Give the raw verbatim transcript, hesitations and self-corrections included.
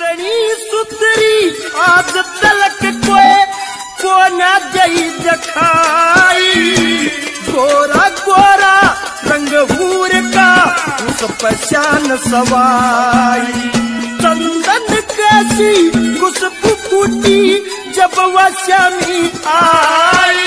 सुगनी सुतरी आज तलक कोए को न जई जखाई गोरा गोरा रंग हूर का उस पहचान सवाई चंदन कैसी खुशबू फूटी जब वह श्यामी आई